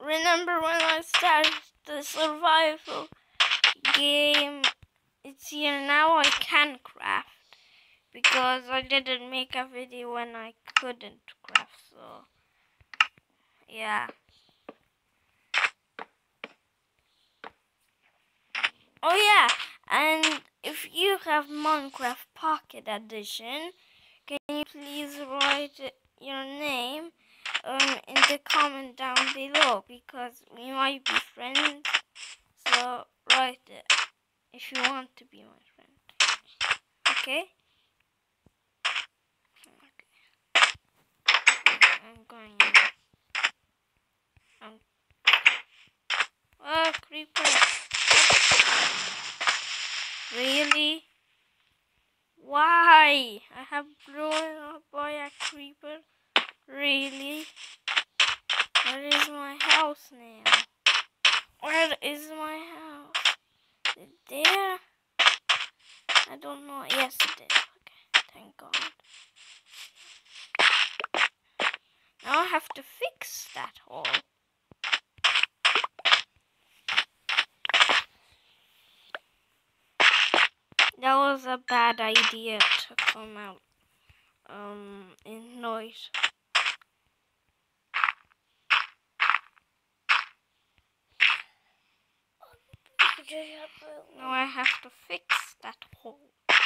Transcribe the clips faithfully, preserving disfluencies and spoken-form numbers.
remember when I started the survival game? It's here now. I can craft because I didn't make a video when I couldn't craft. So yeah. Oh yeah, and if you have Minecraft Pocket Edition, can you please write your name um, in the comment down below, because we might be friends. So write it if you want to be my friend. Okay? Okay. I'm going in. I'm... Oh, creeper. Really? Why? I have blown up by a creeper? Really? Where is my house now? Where is my house? Is it there? I don't know. Yes, it is. Okay, thank God. Now I have to fix that hole. That was a bad idea to come out um in noise. Now I have to fix that hole.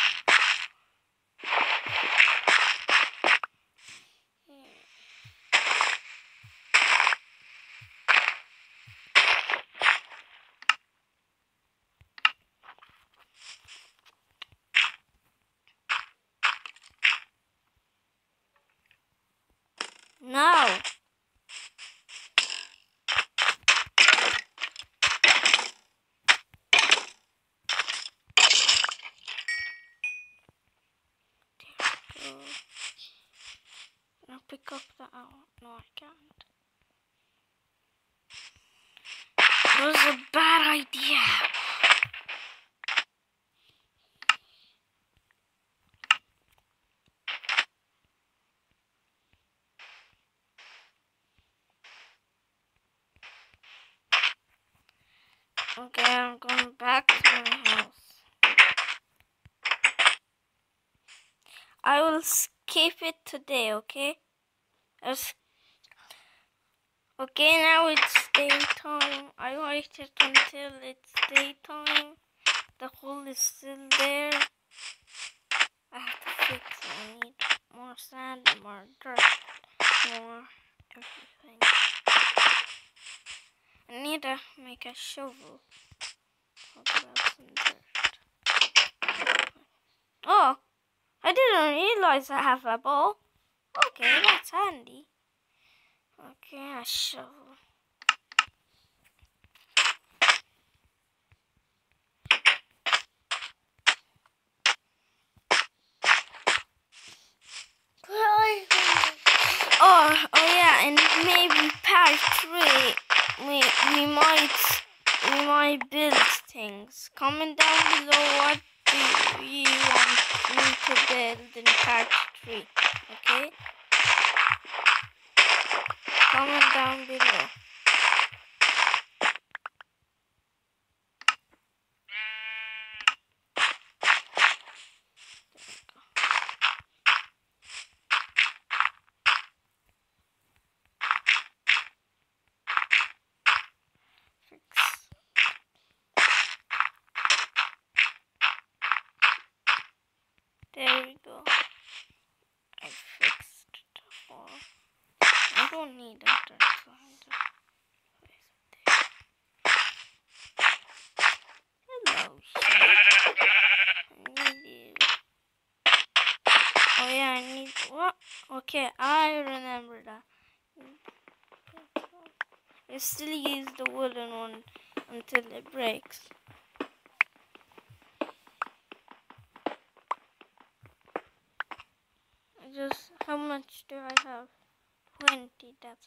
No. Now pick up the owl. No, I can't. It was a bad idea. Okay, I'm going back to my house. I will skip it today, okay? I'll okay, now it's daytime. I waited until it's daytime. The hole is still there. I have to fix it. I need more sand, more dirt, more everything. I need to make a shovel. Oh, I didn't realize I have a bow. Okay, that's handy. Okay, a shovel. Oh, oh yeah, and maybe part three, we we might we might build things. Comment down below what do you want me to build in part three. Okay? Comment down below. There we go. I fixed the hole. I don't need a dirt grinder. Hello, sheep. I need you. Oh yeah, I need what? Okay, I remember that. I still use the wooden one until it breaks. Just how much do I have? Twenty. That's.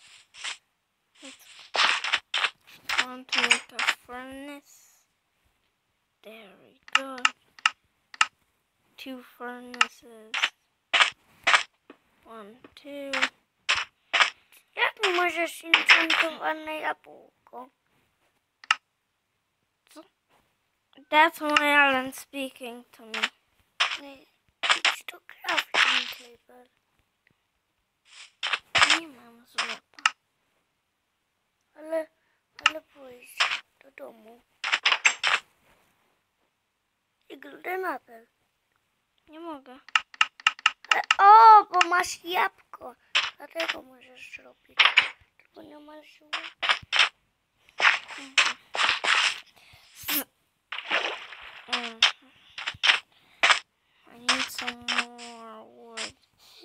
that's I want to make a furnace. There we go. Two furnaces. One, two. Jak możesz enchantowane jabłko? That's why Alan's speaking to me. Idź to crafting table. Nie mam złota. Ale, ale pójdź do domu. I golden apple. Nie mogę. Ale, o, bo masz jabłko. Dlatego możesz robić. Tylko nie masz złota. Mm. I need some more wood.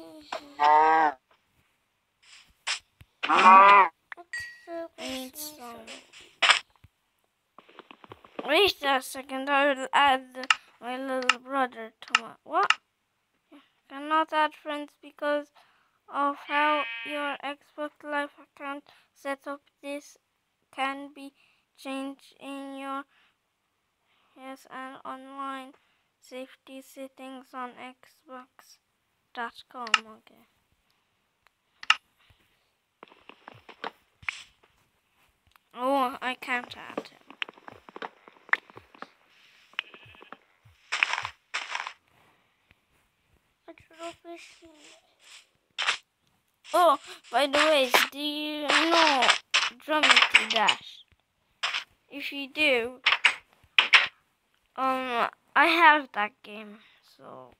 I need some. Wait a second, I will add my little brother to my. What? Cannot add friends because of how your Xbox Live account setup. This can be changed in your yes and online safety settings on Xbox dot com. Okay. Oh, I can't add him. Oh, by the way, do you know Drumity Dash? If you do, um, I have that game, so.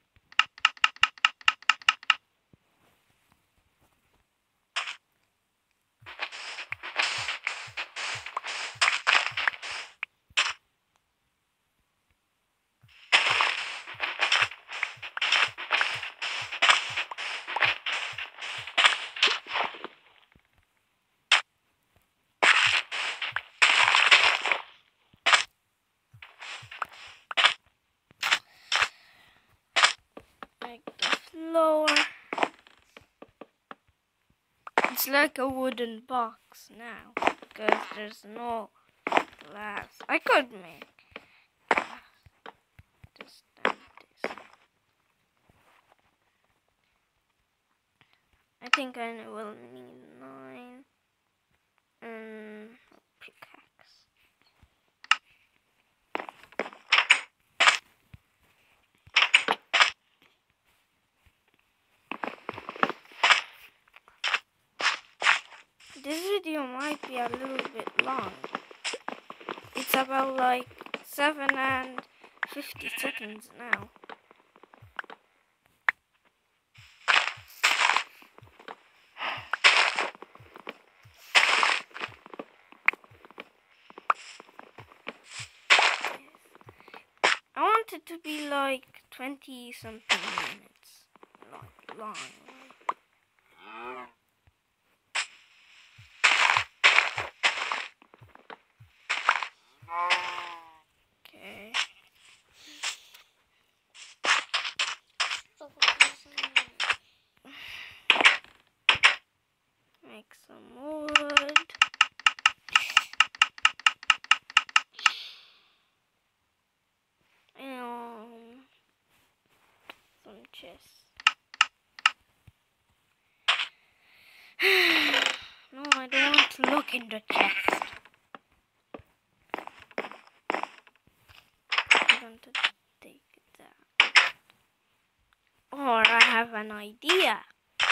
Like the floor. It's like a wooden box now, because there's no glass. I could make glass. Just like this. I think I will need nine and a pickaxe. This video might be a little bit long. It's about like seven and fifty seconds now. I want it to be like twenty something minutes long. long. Okay. Make some wood. And some chests. No, I don't want to look in the chest. I'm going to take it down. Or I have an idea.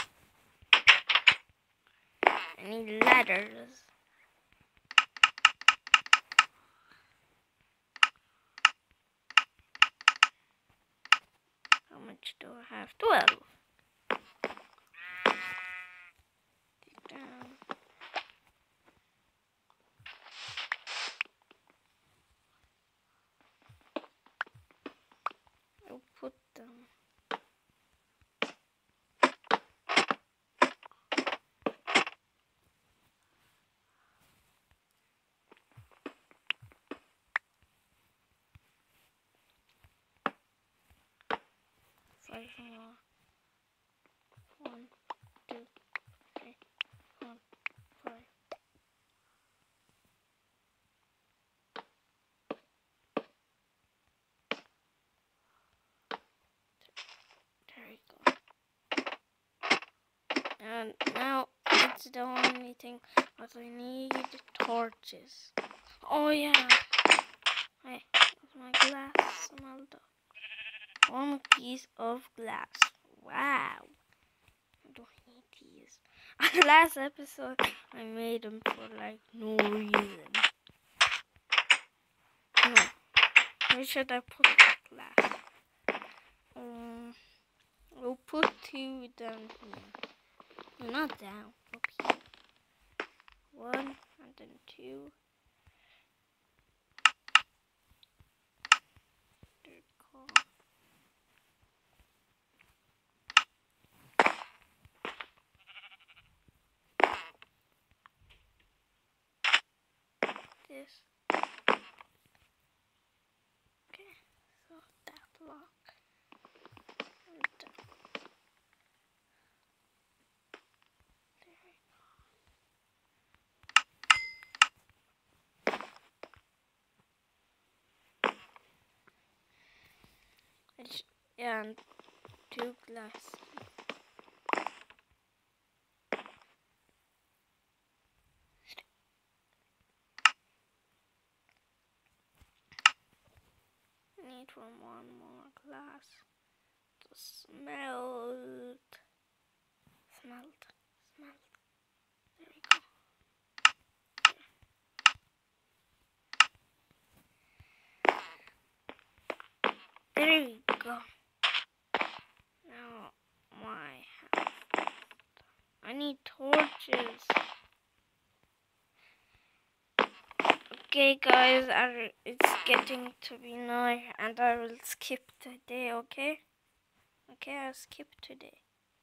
I need ladders. How much do I have? Twelve. Take down. I'll put them. Five more. One, two, three, four, five. There we go. And now I That's the only thing. But I need torches. Oh yeah. Hey, my glass smelled up. One piece of glass. Wow. Do I need these? Last episode, I made them for like no reason. No. Where should I put the glass? Um, we'll put two down here. No, not down. Up here. One and then two. There we go. This. Okay, so that lock. And that. There we go. It's, yeah, and two glass. Need from one more glass to smelt, smelt, smelt. There we go. There we go. Now my house. I need torches. Okay, guys, I, it's getting to be night, and I will skip today. Okay. Okay, I'll skip today.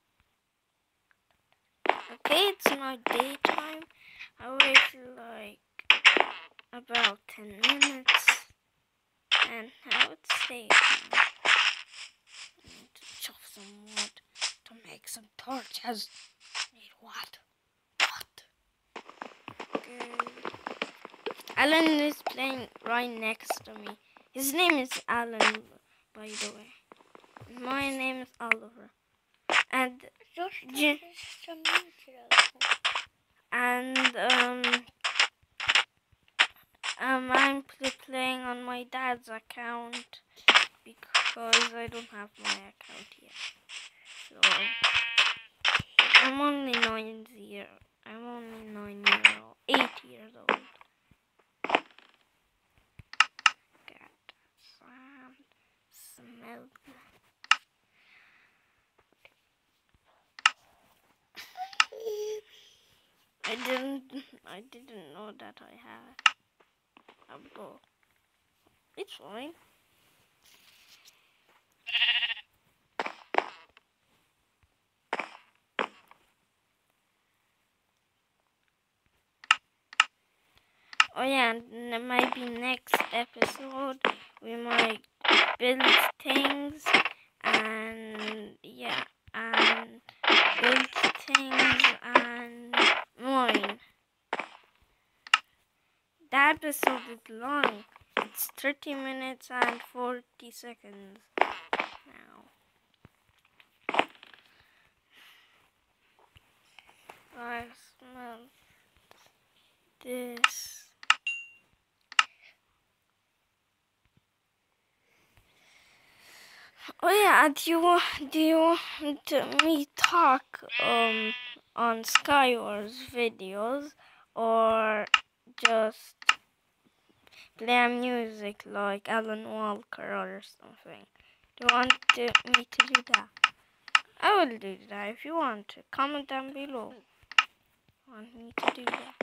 Okay, it's now daytime. I waited like about ten minutes, and now it's daytime. I need to chop some wood to make some torches. Need what? What? Okay. Alan is playing right next to me. His name is Alan, by the way. My name is Oliver. And J and um um I'm pl playing on my dad's account because I don't have my account yet. So I'm only nine year. I'm only nine year old, eight years old. Got sand, smell. I didn't. I didn't know that I had a bow. It's fine. Oh yeah, and maybe next episode we might build things and yeah, and build things and mine. The episode is long. It's thirty minutes and forty seconds now. I smell this. Oh yeah, do you want do you want me talk um on Skywars videos or just play music like Alan Walker or something? Do you want to, me to do that? I will do that if you want to. Comment down below. Want me to do that?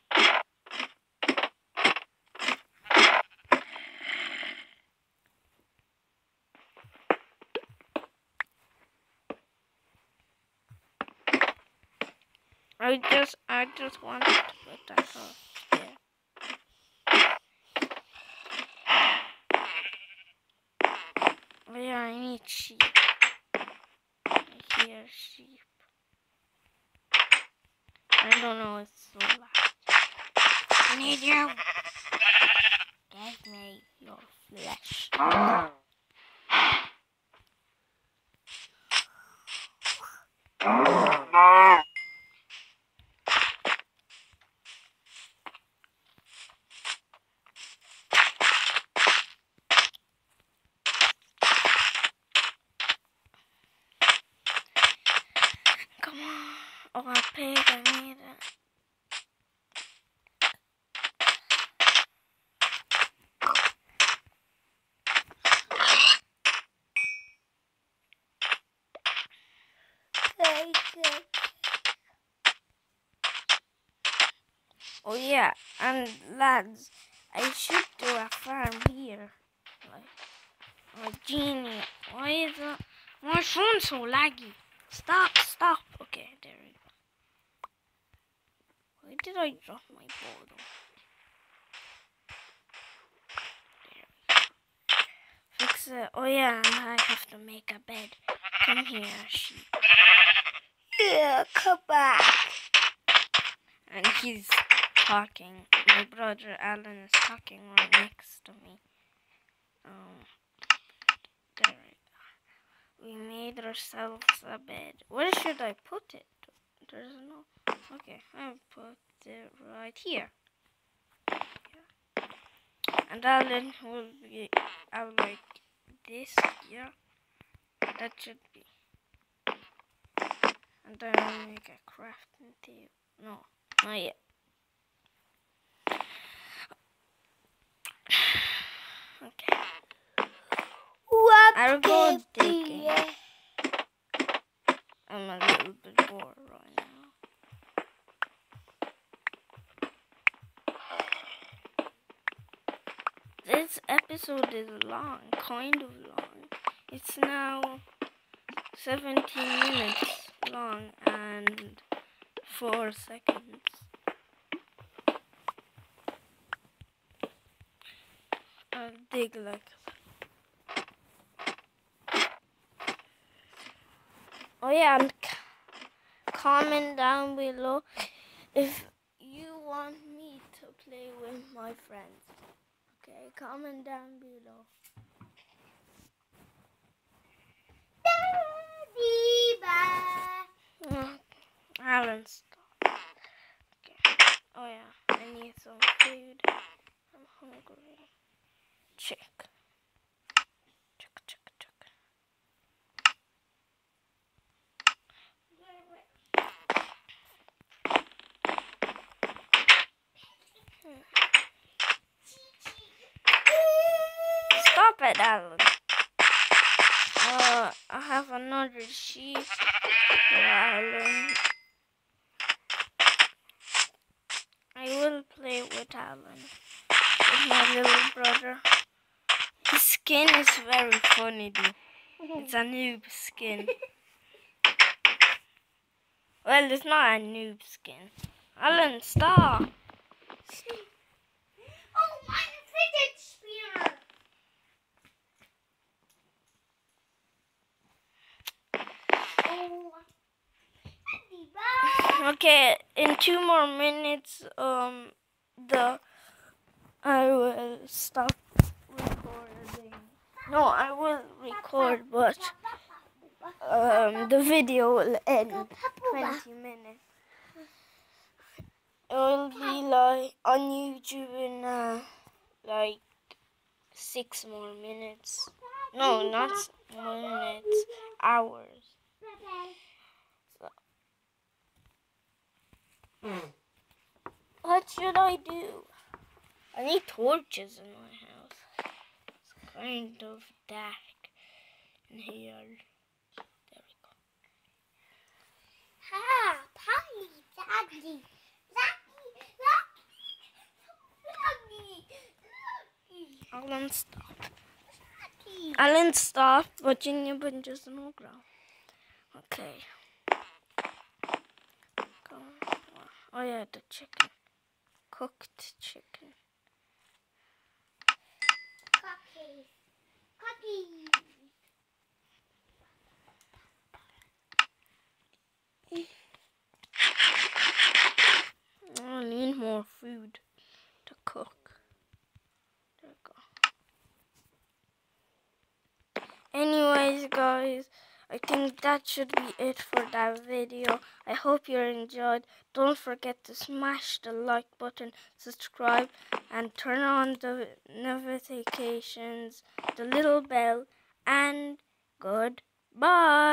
I just, I just wanted to put that up there. Oh yeah, I need sheep. I hear sheep. I don't know, it's so loud. I need you. Give me your flesh. Oh, a pig, I made it. Okay, good. Oh yeah, and lads, I should do a farm here. Like, oh genie, why is it, my phone so laggy? Stop, stop. Okay, there we go. Why did I drop my ball though? There we go. Fix it. Oh yeah, and I have to make a bed. Come here, sheep. Yeah, come back. And he's talking. My brother Alan is talking right next to me. Um, there we go. We made ourselves a bed. Where should I put it? There's no. Okay, I'll put it right here. Yeah. And Alan will be out like this. Yeah, that should be. And then I'll make a crafting table. No, not yet. Okay. What I'll go baby? digging. I'm a little bit bored right now. This episode is long, kind of long. It's now seventeen minutes long and four seconds. I'll dig like Oh yeah, and c- comment down below if you want me to play with my friends. Okay, comment down below. Mm, Alan, stop. Okay. Oh yeah, I need some food. I'm hungry. Check. Check, check, check. Stop it, Alan. Uh, I have another sheep for Alan. I will play with Alan, with my little brother. His skin is very funny, dude. It's a noob skin. Well, it's not a noob skin. Alan, stop. Oh, my fidget spinner. Oh, Okay, in two more minutes, um, the I will stop recording. No, I will record, but um, the video will end twenty minutes. It will be like on YouTube in uh, like six more minutes. No, not minutes, hours. So, what should I do? I need torches in my house. It's kind of dark in here. There we go. ha, Polly, Daddy, Daddy, Alan, stop. Alan, stop. Watching you but just no ground. Okay. Go. Oh yeah, the chicken. Cooked chicken. Cookies, cookies. I need more food to cook. There we go. Anyways, guys, I think that should be it for that video. I hope you enjoyed. Don't forget to smash the like button, subscribe, and turn on the notifications, the little bell, and goodbye.